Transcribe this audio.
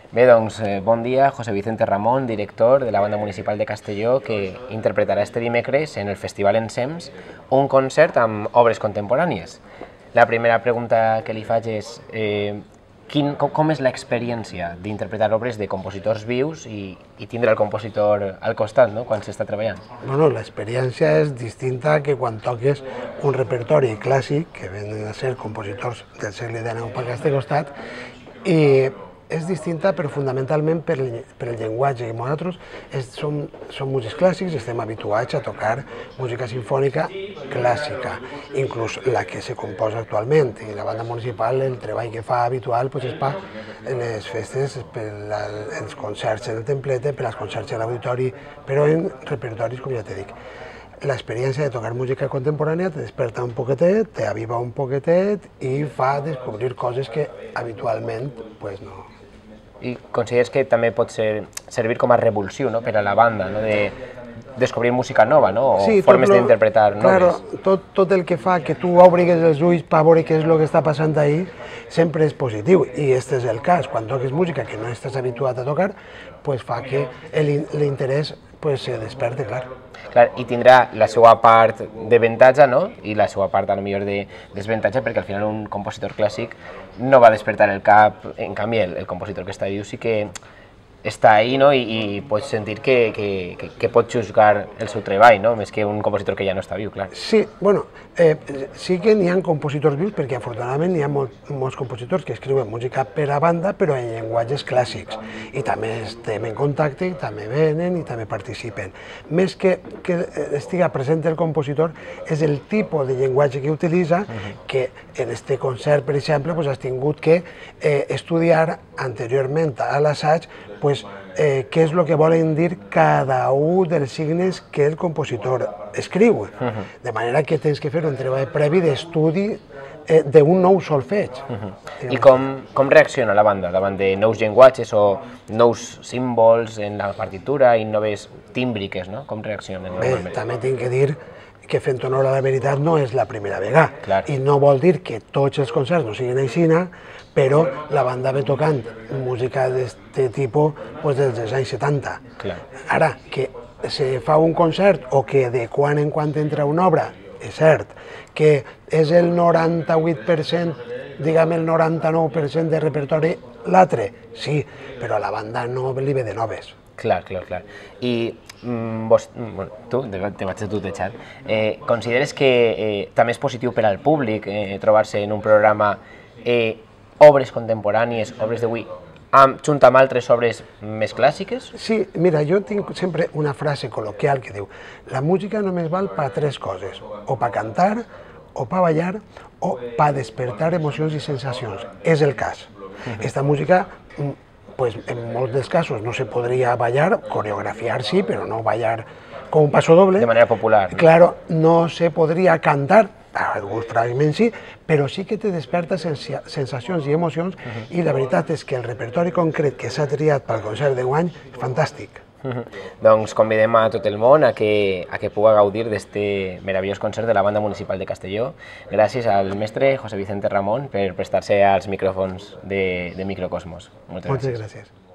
Bé, doncs, bon dia, José Vicente Ramón, director de la Banda Municipal de Castelló, que interpretarà este dimecres en el Festival Ensems un concert amb obres contemporànies. La primera pregunta que li faig és com és l'experiència d'interpretar obres de compositors vius i tindre el compositor al costat, no?, quan s'està treballant? Bueno, l'experiència és distinta que quan toques un repertori clàssic, que venen a ser compositors del segle XIX per aquest costat, i és distinta però fonamentalment per el llenguatge. Nosaltres som músics clàssics i estem habituats a tocar música sinfònica clàssica, inclús la que se composa actualment. I la banda municipal, el treball que fa habitual és per les festes, per els concerts en el templete, per als concerts a l'auditori, però en repertoris, com ja t'he dit. L'experiència de tocar música contemporània te desperta un poquetet, te aviva un poquetet i fa descobrir coses que habitualment no. I consideres que també pot servir com a revulsiu per a la banda, de descobrir música nova, o formes d'interpretar noves? Claro, tot el que fa que tu obrigues els ulls per veure què és el que està passant ahí sempre és positiu, i aquest és el cas. Quan toques música que no estàs habituat a tocar, fa que l'interès se desperte, clar. I tindrà la seva part d'avantatge i la seva part, potser, de desavantatge, perquè al final un compositor clàssic no va despertar el cap. En canvi, el compositor que està viu sí que està ahí i pots sentir que pot juzgar el seu treball, més que un compositor que ja no està viu, clar. Sí, bueno, sí que n'hi ha compositors vius, perquè afortunadament n'hi ha molts compositors que escriuen música per a banda, però en llenguatges clàssics, i també estem en contacte, i també venen i també participen. Més que estiga present el compositor, és el tipus de llenguatge que utilitza, que en aquest concert, per exemple, has tingut que estudiar anteriorment a l'assaig què és el que volen dir cada un dels signes que el compositor escriu. De manera que tens que fer un treball previ d'estudi d'un nou solfeig. I com reacciona la banda davant de nous llenguatges o nous símbols en la partitura i noves tímbriques? Com reaccionen normalment? Bé, també tinc que dir que, fent honor a la veritat, no és la primera vegada. I no vol dir que tots els concerts no siguin així, però la banda ve tocant música d'aquest tipus des dels anys 70. Ara, que se fa un concert o que de quan en quan entra una obra, és cert, que és el 98%, diguem el 99% de repertori l'altre, sí, però a la banda no li ve de noves. Clar. I tu, te vaig a tutejar, consideres que també és positiu per al públic trobar-se en un programa obres contemporànies, obres d'avui, junt amb altres obres més clàssiques? Sí, mira, jo tinc sempre una frase col·loquial que diu: la música només val per tres coses, o per cantar, o per ballar, o per despertar emocions i sensacions. És el cas. Esta música, en molts dels casos no se podria ballar, coreografiar sí, però no ballar com un paso doble. De manera popular. Claro, no se podria cantar, alguns fragments sí, però sí que te desperta sensacions i emocions, i la veritat és que el repertori concret que s'ha triat pel concert d'enguany és fantàstic. Doncs convidem a tot el món a que pugui gaudir d'aquest meravellós concert de la Banda Municipal de Castelló. Gràcies al mestre José Vicente Ramón per prestar-se als micròfons de Microcosmos. Moltes gràcies.